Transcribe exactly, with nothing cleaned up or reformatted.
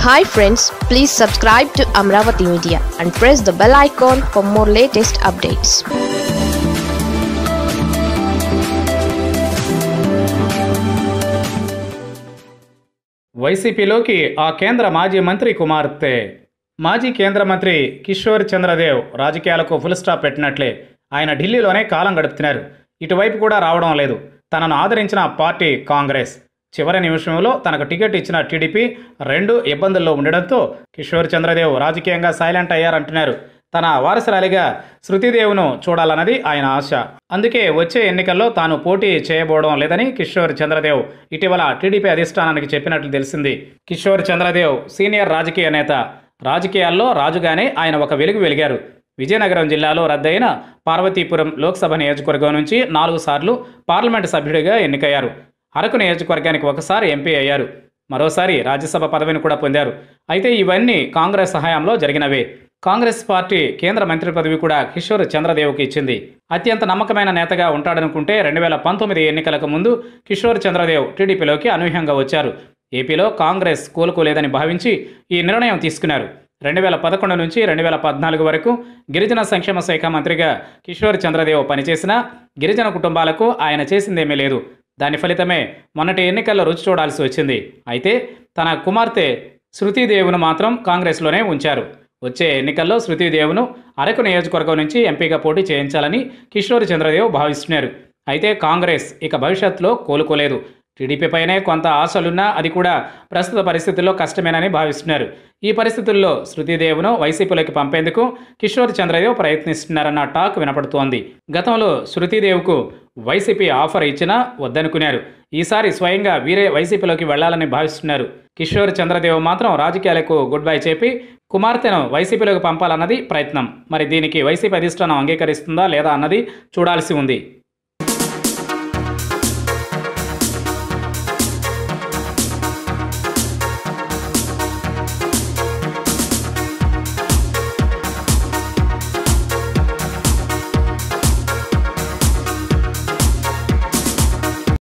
Hi friends, please subscribe to Amaravathi Media and press the bell icon for more latest updates. Y C P లోకి ఆ కేంద్ర మాజీ మంత్రి కుమార్తె. మాజీ కేంద్ర మంత్రి కిషోర్ చంద్రదేవ్ రాజకీయాలకు ఫుల్ స్టాప్ పెట్టినట్లే ఆయన ఢిల్లీలోనే కాలం గడుపుతున్నారు. ఇటువైపు కూడా రావడం లేదు. తనను ఆదరించిన పార్టీ కాంగ్రెస్. చివరి నిమిషంలో తనకు టికెట్ ఇచ్చిన టీడీపీ రెండు ఇబ్బందుల్లో ఉండడంతో కిషోర్ చంద్రదేవ్ రాజకీయంగా సైలెంట్ అయ్యారంటున్నారు. తన వారసురాలిగా శృతిదేవ్ను చూడాలన్నది ఆయన ఆశ. అందుకే వచ్చే ఎన్నికల్లో తాను పోటీ చేయబోవడం లేదని కిషోర్ చంద్రదేవ్ ఇటీవల టీడీపీ అధిష్టానానికి చెప్పినట్లు తెలిసింది. కిషోర్ చంద్రదేవ్ సీనియర్ రాజకీయ నేత. రాజకీయాల్లో రాజుగానే ఆయన ఒక వెలుగు వెలిగారు. విజయనగరం జిల్లాలో రద్దయిన పార్వతీపురం లోక్సభ నియోజకవర్గం నుంచి నాలుగు సార్లు పార్లమెంటు సభ్యుడిగా ఎన్నికయ్యారు. అరకు నియోజకవర్గానికి ఒకసారి ఎంపీ అయ్యారు. మరోసారి రాజ్యసభ పదవిని కూడా పొందారు. అయితే ఇవన్నీ కాంగ్రెస్ హయాంలో జరిగినవే. కాంగ్రెస్ పార్టీ కేంద్ర మంత్రి పదవి కూడా కిషోర్ చంద్రదేవ్కి ఇచ్చింది. అత్యంత నమ్మకమైన నేతగా ఉంటాడనుకుంటే రెండు వేల పంతొమ్మిది ఎన్నికలకు ముందు కిషోర్ చంద్రదేవ్ టీడీపీలోకి అనూహ్యంగా వచ్చారు. ఏపీలో కాంగ్రెస్ కోలుకోలేదని భావించి ఈ నిర్ణయం తీసుకున్నారు. రెండు వేల పదకొండు నుంచి రెండు వేల పద్నాలుగు వరకు గిరిజన సంక్షేమ శాఖ మంత్రిగా కిషోర్ చంద్రదేవ్ పనిచేసినా గిరిజన కుటుంబాలకు ఆయన చేసిందేమీ లేదు. దాని ఫలితమే మొన్నటి ఎన్నికల్లో రుచి చూడాల్సి వచ్చింది. అయితే తన కుమార్తె శృతిదేవ్ను మాత్రం కాంగ్రెస్లోనే ఉంచారు. వచ్చే ఎన్నికల్లో శృతిదేవ్ను అరకు నియోజకవర్గం నుంచి ఎంపీగా పోటీ చేయించాలని కిషోర్ చంద్రదేవ్ భావిస్తున్నారు. అయితే కాంగ్రెస్ ఇక భవిష్యత్తులో కోలుకోలేదు. టీడీపీపైనే కొంత ఆశలున్నా అది కూడా ప్రస్తుత పరిస్థితుల్లో కష్టమేనని భావిస్తున్నారు. ఈ పరిస్థితుల్లో శృతిదేవ్ను వైసీపీలోకి పంపేందుకు కిషోర్ చంద్రదేవ్ ప్రయత్నిస్తున్నారన్న టాక్ వినపడుతోంది. గతంలో శృతిదేవ్కు వైసీపీ ఆఫర్ ఇచ్చినా వద్దనుకున్నారు. ఈసారి స్వయంగా వీరే వైసీపీలోకి వెళ్లాలని భావిస్తున్నారు. కిషోర్ చంద్రదేవ్ మాత్రం రాజకీయాలకు గుడ్ బై చెప్పి కుమార్తెను వైసీపీలోకి పంపాలన్నది ప్రయత్నం. మరి దీనికి వైసీపీ అధిష్టానం అంగీకరిస్తుందా లేదా అన్నది చూడాల్సి ఉంది.